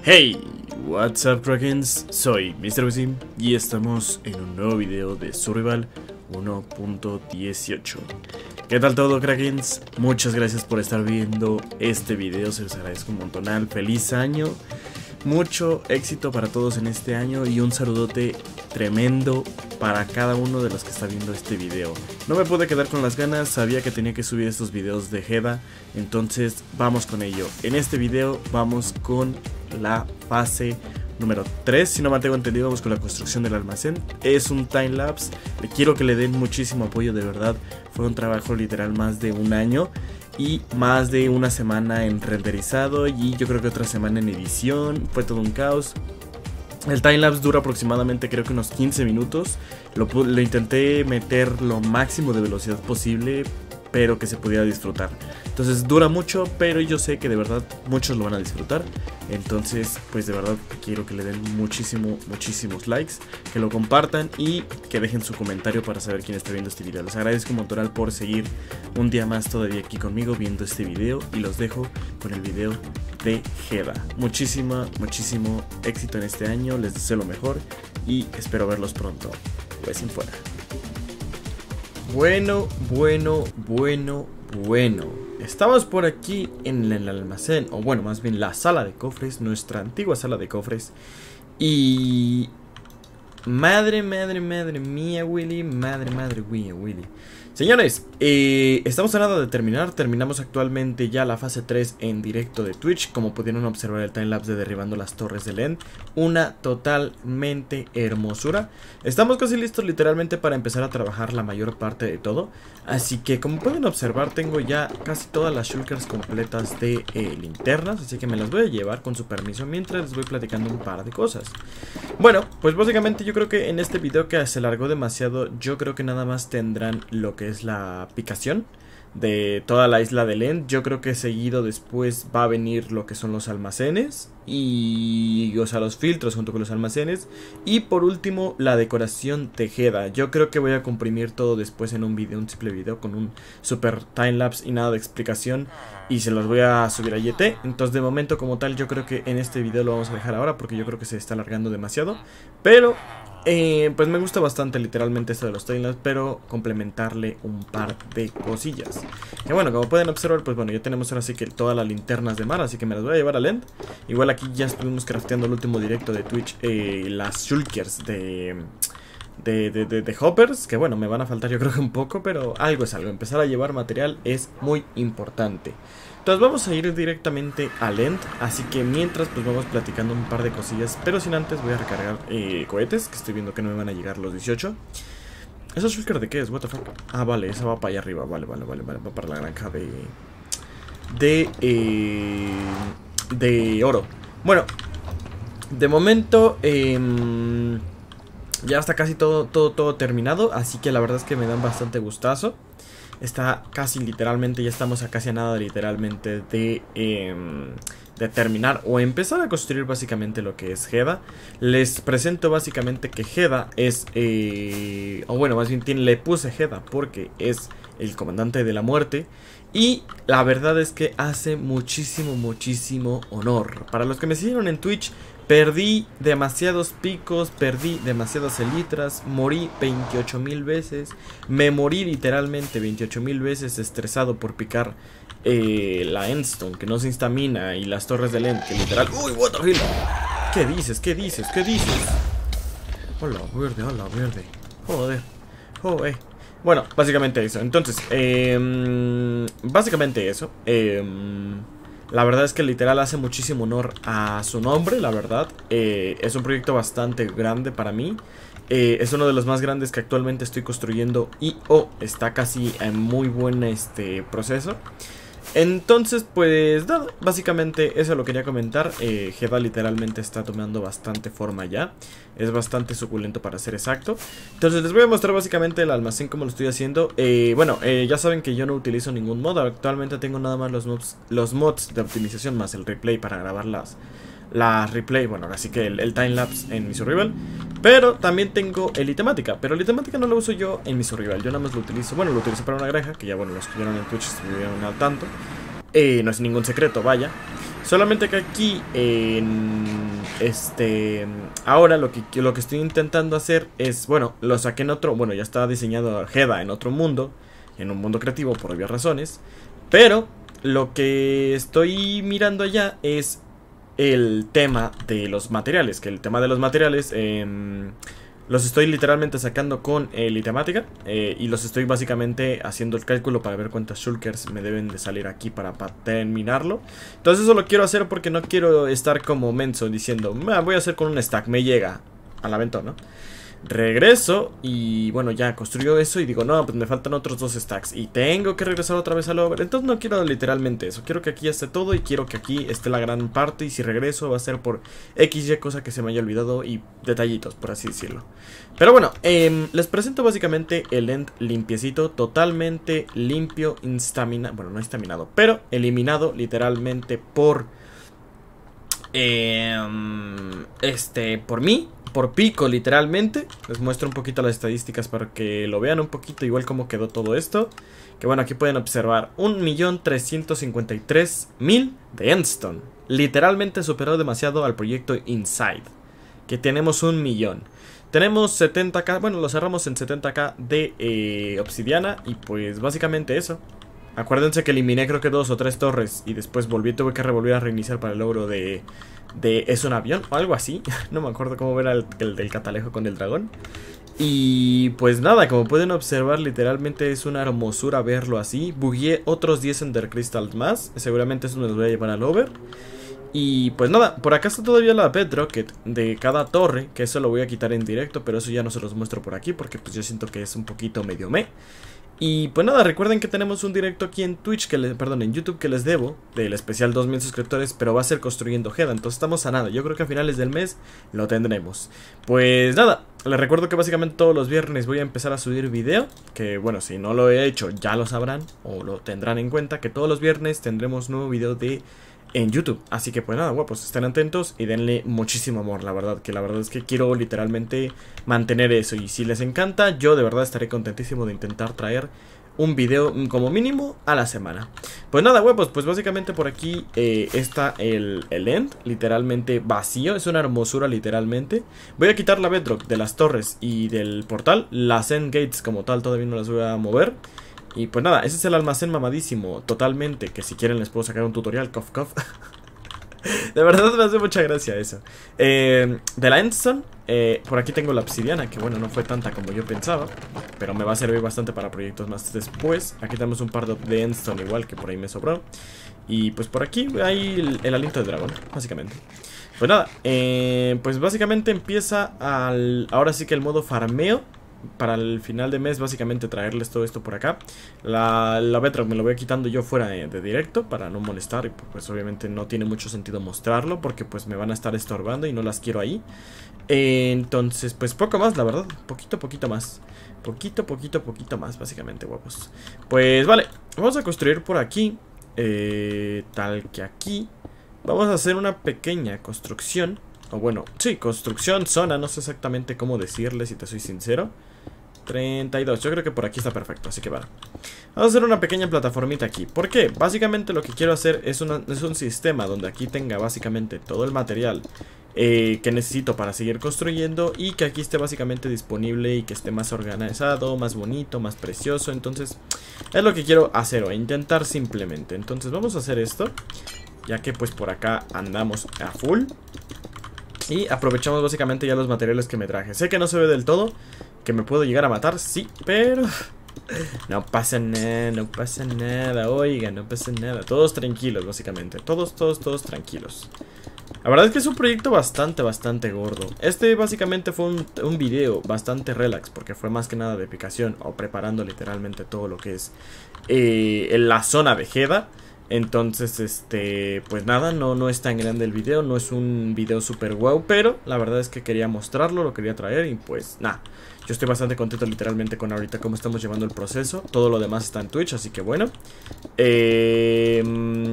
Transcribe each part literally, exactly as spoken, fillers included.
Hey, what's up Krakens, soy mister Wisim y estamos en un nuevo video de Survival uno punto dieciocho. ¿Qué tal todo Krakens? Muchas gracias por estar viendo este video, se los agradezco un montonal. Feliz año, mucho éxito para todos en este año y un saludote tremendo para cada uno de los que está viendo este video. No me pude quedar con las ganas, sabía que tenía que subir estos videos de Heda, entonces vamos con ello. En este video vamos con la fase número tres, si no me tengo entendido, vamos con la construcción del almacén. Es un timelapse, le quiero que le den muchísimo apoyo, de verdad. Fue un trabajo literal más de un año y más de una semana en renderizado y yo creo que otra semana en edición, fue todo un caos. El timelapse dura aproximadamente creo que unos quince minutos, lo, lo intenté meter lo máximo de velocidad posible, pero que se pudiera disfrutar. Entonces dura mucho, pero yo sé que de verdad muchos lo van a disfrutar. Entonces pues de verdad quiero que le den muchísimo, muchísimos likes, que lo compartan y que dejen su comentario para saber quién está viendo este video. Les agradezco un montón por seguir un día más todavía aquí conmigo viendo este video y los dejo con el video de Heda. Muchísima, muchísimo éxito en este año, les deseo lo mejor y espero verlos pronto. Pues sin fuera. Bueno, bueno, bueno, bueno. Estamos por aquí en el almacén, o bueno, más bien la sala de cofres, nuestra antigua sala de cofres. Y... Madre, madre, madre mía, Willy, madre, madre mía, Willy. Señores, eh, estamos a nada de terminar. Terminamos actualmente ya la fase tres en directo de Twitch. Como pudieron observar el timelapse de derribando las torres del End. Una totalmente hermosura. Estamos casi listos literalmente para empezar a trabajar la mayor parte de todo. Así que como pueden observar tengo ya casi todas las shulkers completas de eh, linternas. Así que me las voy a llevar con su permiso mientras les voy platicando un par de cosas. Bueno, pues básicamente yo creo que en este video que se alargó demasiado, yo creo que nada más tendrán lo que es la picación de toda la isla del End. Yo creo que seguido después va a venir lo que son los almacenes y, o sea, los filtros junto con los almacenes. Y por último la decoración tejeda. Yo creo que voy a comprimir todo después en un video, un simple video con un super timelapse y nada de explicación, y se los voy a subir a Y T. Entonces de momento como tal yo creo que en este video lo vamos a dejar ahora porque yo creo que se está alargando demasiado. Pero Eh, pues me gusta bastante literalmente esto de los timelapse, pero complementarle un par de cosillas. Que bueno, como pueden observar, pues bueno, ya tenemos ahora sí que todas las linternas de mar, así que me las voy a llevar al End. Igual aquí ya estuvimos crafteando el último directo de Twitch, eh, las shulkers de... De, de, de, de hoppers, que bueno, me van a faltar yo creo que un poco, pero algo es algo. Empezar a llevar material es muy importante. Entonces vamos a ir directamente al End, así que mientras pues vamos platicando un par de cosillas, pero sin antes voy a recargar eh, cohetes, que estoy viendo que no me van a llegar los dieciocho. ¿Esa shulker de qué es? What the fuck? Ah, vale, esa va para allá arriba, vale, vale, vale, vale, va para la granja de... De... Eh, de oro. Bueno, de momento... Eh, ya está casi todo, todo, todo terminado, así que la verdad es que me dan bastante gustazo. Está casi literalmente, ya estamos a casi a nada literalmente de, eh, de terminar o empezar a construir básicamente lo que es Heda. Les presento básicamente que Heda es, eh, o bueno, más bien tiene, le puse Heda porque es el comandante de la muerte. Y la verdad es que hace muchísimo, muchísimo honor. Para los que me siguieron en Twitch, perdí demasiados picos, perdí demasiadas elitras, morí veintiocho mil veces. Me morí literalmente veintiocho mil veces estresado por picar eh, la Endstone, que no se instamina, y las torres del End, que literal... ¡Uy, what the hell! ¿Qué dices? ¿Qué dices? ¿Qué dices? Hola, verde, hola, verde. Joder, joder. Bueno, básicamente eso. Entonces, eh, básicamente eso. Eh, la verdad es que literal hace muchísimo honor a su nombre, la verdad. Eh, es un proyecto bastante grande para mí. Eh, es uno de los más grandes que actualmente estoy construyendo y oh, está casi en muy buen este, proceso. Entonces pues nada, básicamente eso lo quería comentar. eh, Heda literalmente está tomando bastante forma ya. Es bastante suculento para ser exacto. Entonces les voy a mostrar básicamente el almacén como lo estoy haciendo. eh, Bueno, eh, ya saben que yo no utilizo ningún mod. Actualmente tengo nada más los mods, los mods de optimización más el replay para grabar las, la replay, bueno, así que el, el timelapse en mi survival. Pero también tengo el itemática, pero el itemática no lo uso yo en mi survival. Yo nada más lo utilizo, bueno, lo utilizo para una granja, que ya bueno, los que vieron en Twitch estuvieron al tanto. eh, No es ningún secreto, vaya. Solamente que aquí, en este, ahora lo que, lo que estoy intentando hacer es, bueno, lo saqué en otro, bueno, ya estaba diseñado Heda en otro mundo, en un mundo creativo por obvias razones, pero lo que estoy mirando allá es el tema de los materiales, que el tema de los materiales eh, los estoy literalmente sacando con eh, Litemática eh, y los estoy básicamente haciendo el cálculo para ver cuántas shulkers me deben de salir aquí para, para terminarlo. Entonces eso lo quiero hacer porque no quiero estar como menso diciendo, voy a hacer con un stack, me llega al aventón, ¿no? Regreso y bueno, ya construyo eso y digo, no, pues me faltan otros dos stacks y tengo que regresar otra vez al over. Entonces no quiero literalmente eso, quiero que aquí esté todo y quiero que aquí esté la gran parte. Y si regreso va a ser por equis ye, cosa que se me haya olvidado y detallitos, por así decirlo. Pero bueno, eh, les presento básicamente el end limpiecito, totalmente limpio, instaminado, bueno, no instaminado, pero eliminado literalmente por eh, este, por mí. Por pico, literalmente. Les muestro un poquito las estadísticas para que lo vean un poquito igual cómo quedó todo esto. Que bueno, aquí pueden observar un millón trescientos cincuenta y tres mil de Endstone. Literalmente superó demasiado al proyecto Inside, que tenemos un millón. Tenemos setenta k, bueno, lo cerramos en setenta k de eh, obsidiana. Y pues básicamente eso. Acuérdense que eliminé creo que dos o tres torres y después volví, tuve que volver a reiniciar para el logro de, de ¿es un avión? O algo así. No me acuerdo cómo era el, el del catalejo con el dragón. Y pues nada, como pueden observar, literalmente es una hermosura verlo así. Bugueé otros diez Ender Crystals más. Seguramente eso me los voy a llevar al over. Y pues nada, por acá está todavía la Bedrock de cada torre, que eso lo voy a quitar en directo, pero eso ya no se los muestro por aquí porque pues yo siento que es un poquito medio me. Y pues nada, recuerden que tenemos un directo aquí en Twitch, que les, perdón, en YouTube que les debo, del especial dos mil suscriptores, pero va a ser construyendo Heda, entonces estamos a nada, yo creo que a finales del mes lo tendremos. Pues nada, les recuerdo que básicamente todos los viernes voy a empezar a subir video, que bueno, si no lo he hecho ya lo sabrán, o lo tendrán en cuenta, que todos los viernes tendremos nuevo video de... en YouTube, así que pues nada, guapos, estén atentos y denle muchísimo amor, la verdad, que la verdad es que quiero literalmente mantener eso, y si les encanta, yo de verdad estaré contentísimo de intentar traer un video como mínimo a la semana. Pues nada, guapos, pues básicamente por aquí eh, está el, el end, literalmente vacío, es una hermosura literalmente. Voy a quitar la bedrock de las torres y del portal, las end gates como tal todavía no las voy a mover. Y pues nada, ese es el almacén mamadísimo, totalmente, que si quieren les puedo sacar un tutorial, cof cof. De verdad me hace mucha gracia eso. eh, De la Endstone, eh, por aquí tengo la obsidiana, que bueno, no fue tanta como yo pensaba, pero me va a servir bastante para proyectos más después. Aquí tenemos un par de Endstone igual, que por ahí me sobró. Y pues por aquí hay el, el aliento de dragón, básicamente. Pues nada, eh, pues básicamente empieza al, ahora sí que el modo farmeo. Para el final de mes básicamente traerles todo esto por acá. La, la Bedrock me lo voy quitando yo fuera de, de directo para no molestar. Y pues obviamente no tiene mucho sentido mostrarlo porque pues me van a estar estorbando y no las quiero ahí. eh, Entonces pues poco más, la verdad. Poquito, poquito más. Poquito, poquito, poquito más básicamente, guapos. Pues vale, vamos a construir por aquí, eh, tal que aquí. Vamos a hacer una pequeña construcción. O bueno, sí, construcción, zona, no sé exactamente cómo decirle si te soy sincero. treinta y dos, yo creo que por aquí está perfecto, así que vale. Vamos a hacer una pequeña plataformita aquí. ¿Por qué? Básicamente lo que quiero hacer es, una, es un sistema donde aquí tenga básicamente todo el material eh, que necesito para seguir construyendo. Y que aquí esté básicamente disponible y que esté más organizado, más bonito, más precioso. Entonces, es lo que quiero hacer o intentar simplemente. Entonces vamos a hacer esto, ya que pues por acá andamos a full. Y aprovechamos básicamente ya los materiales que me traje. Sé que no se ve del todo, que me puedo llegar a matar, sí, pero no pasa nada, no pasa nada, oiga, no pasa nada. Todos tranquilos básicamente, todos, todos, todos tranquilos. La verdad es que es un proyecto bastante, bastante gordo. Este básicamente fue un, un video bastante relax, porque fue más que nada de picación o preparando literalmente todo lo que es eh, en la zona de Heda. Entonces, este, pues nada, no, no es tan grande el video, no es un video super wow, pero la verdad es que quería mostrarlo, lo quería traer y pues nada, yo estoy bastante contento literalmente con ahorita cómo estamos llevando el proceso. Todo lo demás está en Twitch, así que bueno. eh,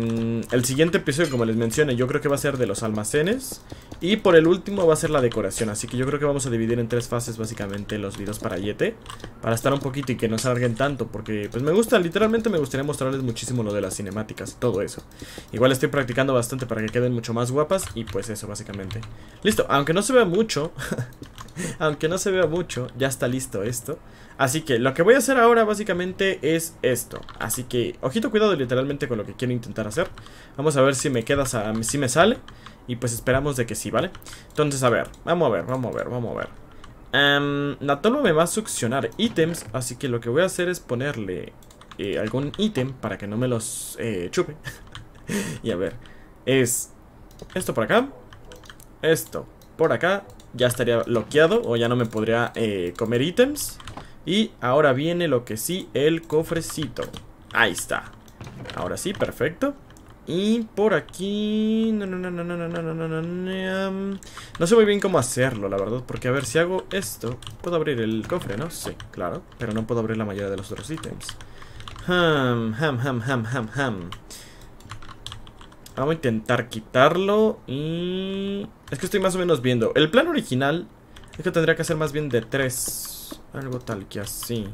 el siguiente episodio, como les mencioné, yo creo que va a ser de los almacenes. Y por el último va a ser la decoración. Así que yo creo que vamos a dividir en tres fases básicamente los videos para Yete, para estar un poquito y que no se alarguen tanto. Porque pues me gusta, literalmente me gustaría mostrarles muchísimo lo de las cinemáticas, todo eso. Igual estoy practicando bastante para que queden mucho más guapas. Y pues eso básicamente. Listo, aunque no se vea mucho aunque no se vea mucho, ya está listo esto. Así que lo que voy a hacer ahora básicamente es esto. Así que, ojito, cuidado literalmente con lo que quiero intentar hacer. Vamos a ver si me queda, si me sale. Y pues esperamos de que sí, ¿vale? Entonces, a ver, vamos a ver, vamos a ver, vamos a ver um, la tolva me va a succionar ítems. Así que lo que voy a hacer es ponerle eh, algún ítem para que no me los eh, chupe. Y a ver, es esto por acá, esto por acá. Ya estaría bloqueado o ya no me podría eh, comer ítems. Y ahora viene lo que sí, el cofrecito. Ahí está. Ahora sí, perfecto. Y por aquí... No, no, no, no, no, no, no, no, no, no. No sé muy bien cómo hacerlo, la verdad. Porque a ver, si hago esto, puedo abrir el cofre, ¿no? Sí, claro. Pero no puedo abrir la mayoría de los otros ítems. Ham, ham, ham, ham, ham, ham. Vamos a intentar quitarlo. Y... es que estoy más o menos viendo. El plan original es que tendría que hacer más bien de tres. Algo tal que así.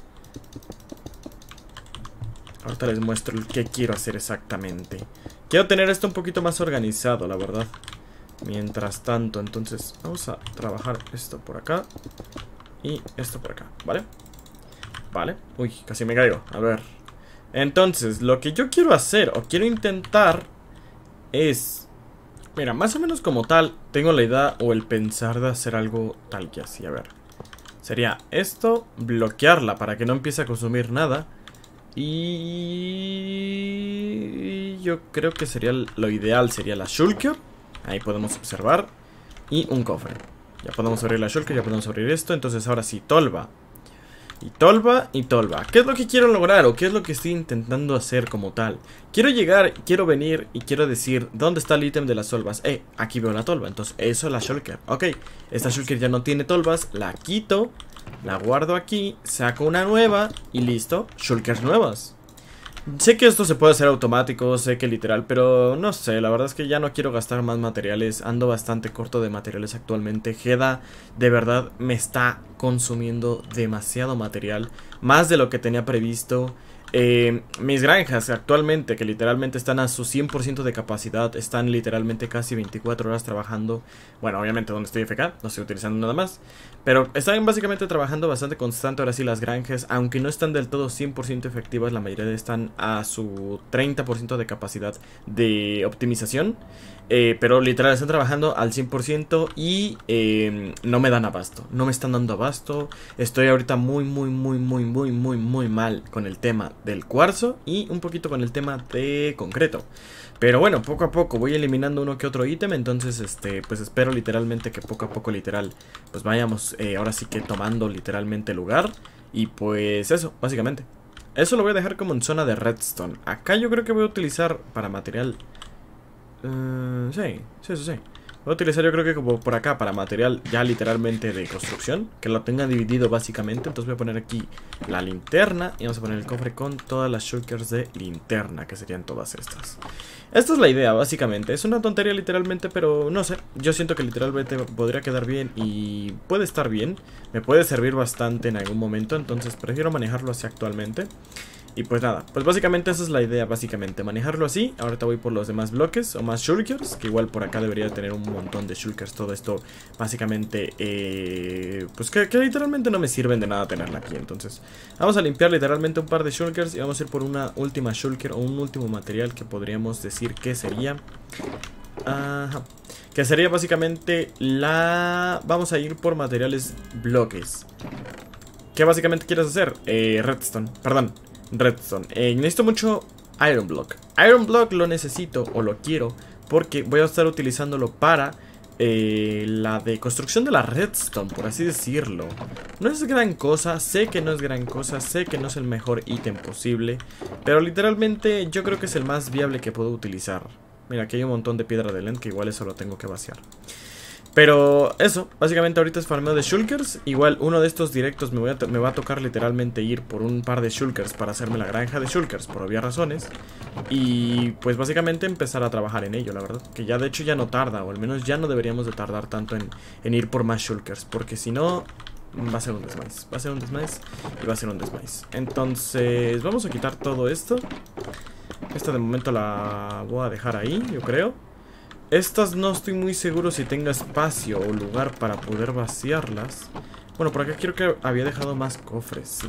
Ahorita les muestro qué quiero hacer exactamente. Quiero tener esto un poquito más organizado, la verdad. Mientras tanto, entonces vamos a trabajar esto por acá y esto por acá, ¿vale? Vale, uy, casi me caigo. A ver, entonces, lo que yo quiero hacer o quiero intentar es... mira, más o menos como tal, tengo la idea o el pensar de hacer algo tal que así, a ver. Sería esto, bloquearla para que no empiece a consumir nada. Y yo creo que sería lo ideal, sería la shulker. Ahí podemos observar. Y un cofre. Ya podemos abrir la shulker, ya podemos abrir esto. Entonces ahora sí, tolva. Y tolva y tolva. ¿Qué es lo que quiero lograr o qué es lo que estoy intentando hacer como tal? Quiero llegar, quiero venir y quiero decir ¿dónde está el ítem de las tolvas? Eh, aquí veo la tolva, entonces eso es la shulker. Ok, esta shulker ya no tiene tolvas, la quito, la guardo aquí, saco una nueva y listo, shulkers nuevas. Sé que esto se puede hacer automático, sé que literal, pero no sé, la verdad es que ya no quiero gastar más materiales. Ando bastante corto de materiales actualmente. Heda de verdad me está consumiendo demasiado material, más de lo que tenía previsto. Eh, mis granjas actualmente, que literalmente están a su cien por ciento de capacidad, están literalmente casi veinticuatro horas trabajando. Bueno, obviamente donde estoy F K, no estoy utilizando nada más, pero están básicamente trabajando bastante constante. Ahora sí las granjas, aunque no están del todo cien por ciento efectivas, la mayoría están a su treinta por ciento de capacidad de optimización. Eh, pero literal están trabajando al cien por ciento y eh, no me dan abasto, no me están dando abasto. Estoy ahorita muy muy muy muy muy muy muy mal con el tema del cuarzo y un poquito con el tema de concreto. Pero bueno, poco a poco voy eliminando uno que otro ítem. Entonces este pues espero literalmente que poco a poco literal pues vayamos eh, ahora sí que tomando literalmente lugar. Y pues eso, básicamente eso lo voy a dejar como en zona de redstone. Acá yo creo que voy a utilizar para material... Uh, sí, sí, sí, sí. Voy a utilizar yo creo que como por acá para material ya literalmente de construcción, que lo tenga dividido básicamente. Entonces voy a poner aquí la linterna y vamos a poner el cofre con todas las shulkers de linterna, que serían todas estas. Esta es la idea básicamente, es una tontería literalmente, pero no sé, yo siento que literalmente podría quedar bien y puede estar bien. Me puede servir bastante en algún momento, entonces prefiero manejarlo así actualmente. Y pues nada, pues básicamente esa es la idea, básicamente, manejarlo así. Ahorita voy por los demás bloques o más shulkers, que igual por acá debería tener un montón de shulkers. Todo esto básicamente, eh, pues que, que literalmente no me sirven de nada tenerla aquí. Entonces vamos a limpiar literalmente un par de shulkers y vamos a ir por una última shulker o un último material que podríamos decir que sería... Ajá. Que sería básicamente la... Vamos a ir por materiales bloques. ¿Qué básicamente quieres hacer? Eh, redstone, perdón Redstone. Eh, necesito mucho Iron Block. Iron Block lo necesito o lo quiero porque voy a estar utilizándolo para eh, la de construcción de la Redstone, por así decirlo. No es gran cosa, sé que no es gran cosa, sé que no es el mejor ítem posible, pero literalmente yo creo que es el más viable que puedo utilizar. Mira, aquí hay un montón de piedra de lent que igual eso lo tengo que vaciar. Pero eso, básicamente ahorita es farmeo de shulkers. Igual uno de estos directos me, voy a me va a tocar literalmente ir por un par de shulkers para hacerme la granja de shulkers, por obvias razones. Y pues básicamente empezar a trabajar en ello, la verdad. Que ya de hecho ya no tarda, o al menos ya no deberíamos de tardar tanto en, en ir por más shulkers. Porque si no, va a ser un desmais. Va a ser un desmais y va a ser un desmais. Entonces vamos a quitar todo esto. Esta de momento la voy a dejar ahí, yo creo. Estas no estoy muy seguro si tenga espacio o lugar para poder vaciarlas. Bueno, por acá quiero que había dejado más cofres, sí.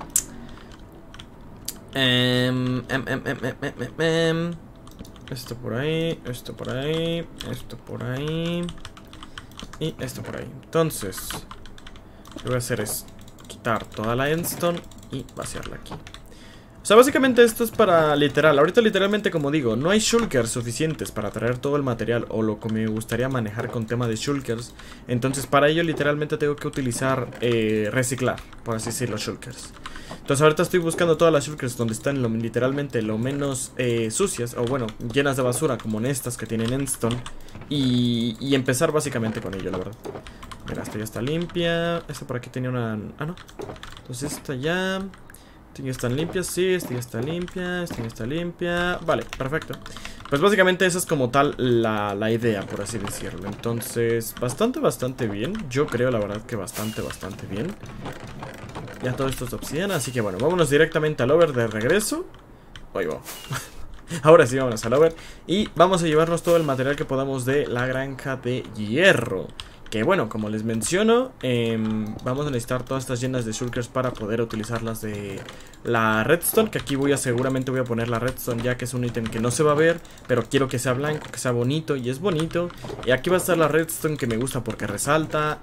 Em, em, em, em, em, em, em. Esto por ahí, esto por ahí, esto por ahí y esto por ahí. Entonces, lo que voy a hacer es quitar toda la endstone y vaciarla aquí. O sea, básicamente esto es para literal. Ahorita literalmente, como digo, no hay shulkers suficientes para traer todo el material o lo que me gustaría manejar con tema de shulkers. Entonces para ello literalmente tengo que utilizar eh, reciclar, por así decirlo, shulkers. Entonces ahorita estoy buscando todas las shulkers donde están lo, literalmente lo menos eh, sucias, o bueno, llenas de basura, como en estas que tienen endstone. Y, y empezar básicamente con ello, la verdad. Mira, esta ya está limpia. Esta por aquí tenía una... Ah, no. Entonces esta ya... Esta ya está limpia, sí, esta ya está limpia, esta ya está limpia. Vale, perfecto. Pues básicamente esa es como tal la, la idea, por así decirlo. Entonces, bastante, bastante bien. Yo creo, la verdad, que bastante, bastante bien. Ya todo esto es obsidiana, así que bueno, vámonos directamente al over de regreso. Ahí va. Ahora sí, vámonos al over. Y vamos a llevarnos todo el material que podamos de la granja de hierro. Que bueno, como les menciono, eh, vamos a necesitar todas estas llenas de shulkers para poder utilizarlas de la redstone. Que aquí voy a seguramente voy a poner la redstone, ya que es un ítem que no se va a ver, pero quiero que sea blanco, que sea bonito, y es bonito. Y aquí va a estar la redstone que me gusta porque resalta.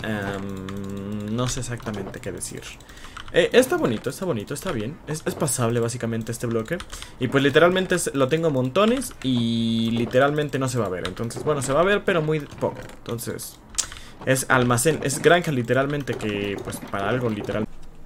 um, No sé exactamente qué decir. Eh, está bonito, está bonito, está bien. Es, es pasable básicamente este bloque. Y pues literalmente es, lo tengo montones y literalmente no se va a ver. Entonces, bueno, se va a ver pero muy poco. Entonces... es almacén, es granja literalmente, que pues para algo literal.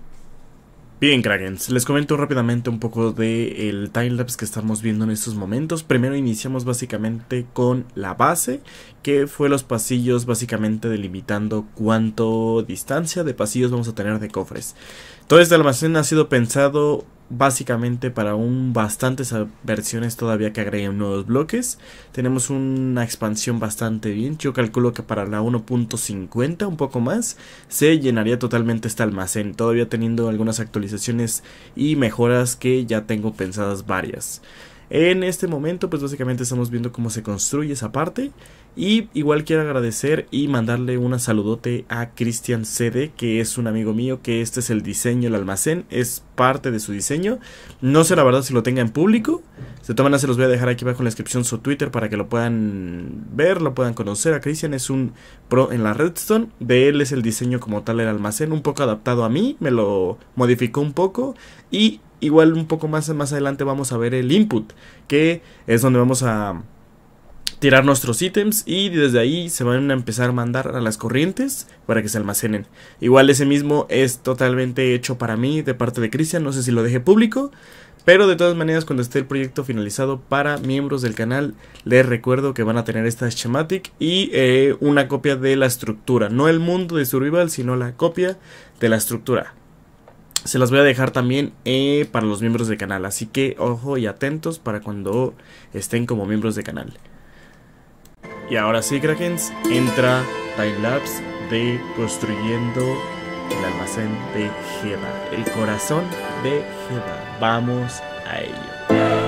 Bien, Krakens, les comento rápidamente un poco del timelapse que estamos viendo en estos momentos. Primero iniciamos básicamente con la base, que fue los pasillos, básicamente delimitando cuánto distancia de pasillos vamos a tener de cofres. Todo este almacén ha sido pensado básicamente para un bastantes versiones todavía que agreguen nuevos bloques. Tenemos una expansión bastante bien. Yo calculo que para la uno punto cincuenta, un poco más, se llenaría totalmente este almacén, todavía teniendo algunas actualizaciones y mejoras que ya tengo pensadas varias. En este momento pues básicamente estamos viendo cómo se construye esa parte. Y igual quiero agradecer y mandarle una saludote a Cristian C D, que es un amigo mío, que este es el diseño, el almacén, es parte de su diseño. No sé la verdad si lo tenga en público. De todas maneras se los voy a dejar aquí abajo en la descripción su Twitter para que lo puedan ver, lo puedan conocer. A Cristian es un pro en la redstone. De él es el diseño como tal el almacén, un poco adaptado a mí, me lo modificó un poco. Y igual un poco más, más adelante vamos a ver el input, que es donde vamos a tirar nuestros ítems y desde ahí se van a empezar a mandar a las corrientes para que se almacenen. Igual ese mismo es totalmente hecho para mí de parte de Cristian, no sé si lo deje público, pero de todas maneras cuando esté el proyecto finalizado para miembros del canal les recuerdo que van a tener esta schematic y eh, una copia de la estructura, no el mundo de survival sino la copia de la estructura. Se las voy a dejar también eh, para los miembros del canal, así que ojo y atentos para cuando estén como miembros del canal. Y ahora sí, Krakens, entra timelapse de construyendo el almacén de Heda, el corazón de Heda. Vamos a ello.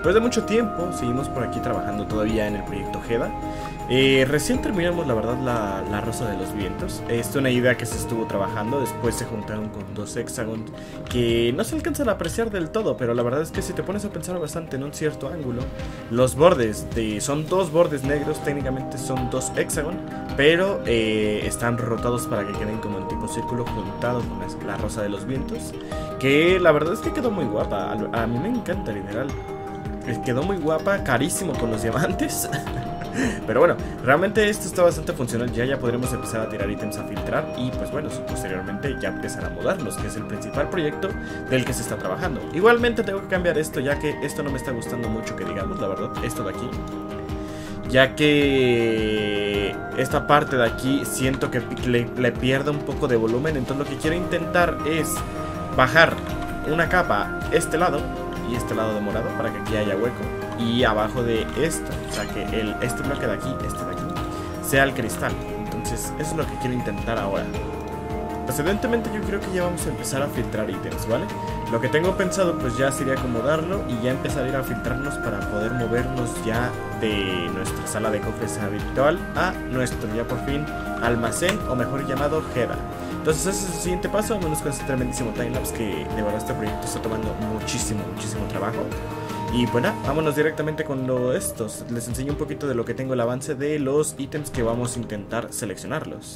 después de mucho tiempo seguimos por aquí trabajando todavía en el proyecto Heda. Eh, recién terminamos la verdad la, la Rosa de los Vientos. Es una idea que se estuvo trabajando. Después se juntaron con dos hexágonos que no se alcanzan a apreciar del todo, pero la verdad es que si te pones a pensar bastante en un cierto ángulo, los bordes de, son dos bordes negros, técnicamente son dos hexágonos, pero eh, están rotados para que queden como en tipo círculo juntado con la, la Rosa de los Vientos, que la verdad es que quedó muy guapa. A, a mí me encanta literal. Quedó muy guapa, carísimo con los diamantes. Pero bueno, realmente esto está bastante funcional. Ya ya podremos empezar a tirar ítems a filtrar. Y pues bueno, posteriormente ya empezar a mudarlos, que es el principal proyecto del que se está trabajando. Igualmente tengo que cambiar esto, ya que esto no me está gustando mucho, que digamos, la verdad, esto de aquí, ya que esta parte de aquí siento que le, le pierdo un poco de volumen. Entonces lo que quiero intentar es bajar una capa este lado y este lado de morado para que aquí haya hueco, y abajo de esto, o sea que el, este bloque de aquí, este de aquí, sea el cristal. Entonces eso es lo que quiero intentar ahora. Precedentemente yo creo que ya vamos a empezar a filtrar ítems, ¿vale? Lo que tengo pensado pues ya sería acomodarlo y ya empezar a ir a filtrarnos para poder movernos ya de nuestra sala de cofres habitual a nuestro ya por fin almacén, o mejor llamado Heda. Entonces ese es el siguiente paso, menos con este tremendísimo timelapse que de verdad este proyecto está tomando muchísimo, muchísimo trabajo. Y bueno, vámonos directamente con lo estos. Les enseño un poquito de lo que tengo, el avance de los ítems que vamos a intentar seleccionarlos.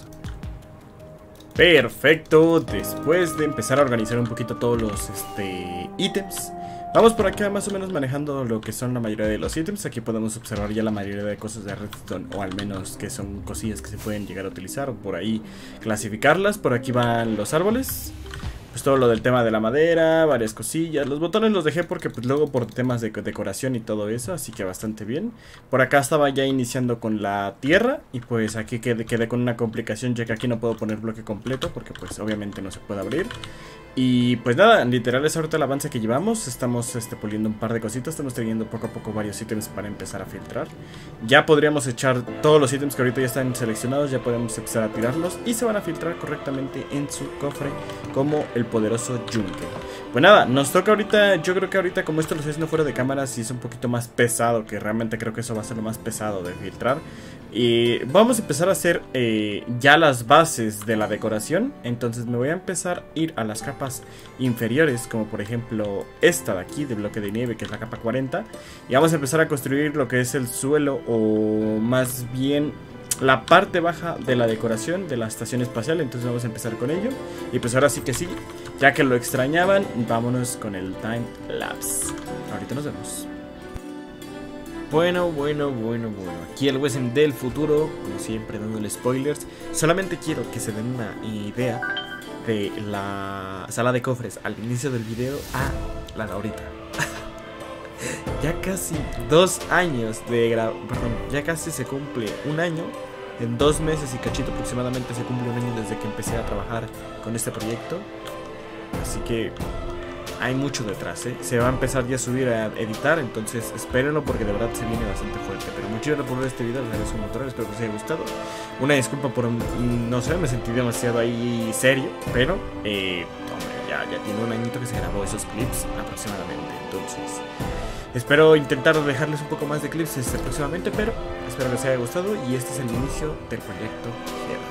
Perfecto, después de empezar a organizar un poquito todos los este, ítems, vamos por acá más o menos manejando lo que son la mayoría de los ítems. Aquí podemos observar ya la mayoría de cosas de redstone, o al menos que son cosillas que se pueden llegar a utilizar, o por ahí clasificarlas. Por aquí van los árboles, pues todo lo del tema de la madera, varias cosillas. Los botones los dejé porque pues luego por temas de decoración y todo eso, así que bastante bien. Por acá estaba ya iniciando con la tierra, y pues aquí quedé, quedé con una complicación, ya que aquí no puedo poner bloque completo porque pues obviamente no se puede abrir. Y pues nada, literal es ahorita el avance que llevamos. Estamos este, puliendo un par de cositas. Estamos teniendo poco a poco varios ítems para empezar a filtrar. Ya podríamos echar todos los ítems que ahorita ya están seleccionados. Ya podemos empezar a tirarlos y se van a filtrar correctamente en su cofre como el poderoso yunque. Pues nada, nos toca ahorita. Yo creo que ahorita, como esto lo estoy haciendo fuera de cámara, sí es un poquito más pesado, que realmente creo que eso va a ser lo más pesado de filtrar. Y vamos a empezar a hacer eh, ya las bases de la decoración. Entonces me voy a empezar a ir a las capas inferiores, como por ejemplo esta de aquí, de bloque de nieve, que es la capa cuarenta. Y vamos a empezar a construir lo que es el suelo, o más bien la parte baja de la decoración de la estación espacial. Entonces vamos a empezar con ello. Y pues ahora sí que sí, ya que lo extrañaban, vámonos con el time lapse. Ahorita nos vemos. Bueno, bueno, bueno, bueno. Aquí el Wesen del futuro, como siempre, dándole spoilers. Solamente quiero que se den una idea de la sala de cofres al inicio del video a la de ahorita. Ya casi dos años de gra... Perdón, ya casi se cumple un año. En dos meses y cachito aproximadamente se cumple un año desde que empecé a trabajar con este proyecto. Así que hay mucho detrás, ¿eh? Se va a empezar ya a subir a editar, entonces espérenlo porque de verdad se viene bastante fuerte. Pero muchas gracias por ver este video, les agradezco un montón, espero que os haya gustado. Una disculpa por, no sé, me sentí demasiado ahí serio, pero eh, hombre, ya, ya tiene un añito que se grabó esos clips aproximadamente. Entonces espero intentar dejarles un poco más de clips este, próximamente, pero espero que os haya gustado. Y este es el inicio del proyecto Heda.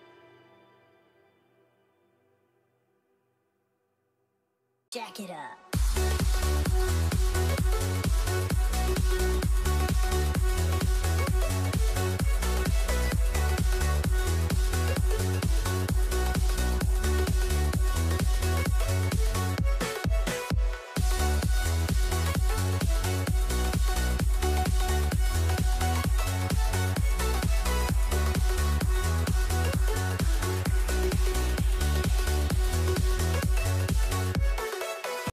Jack it up.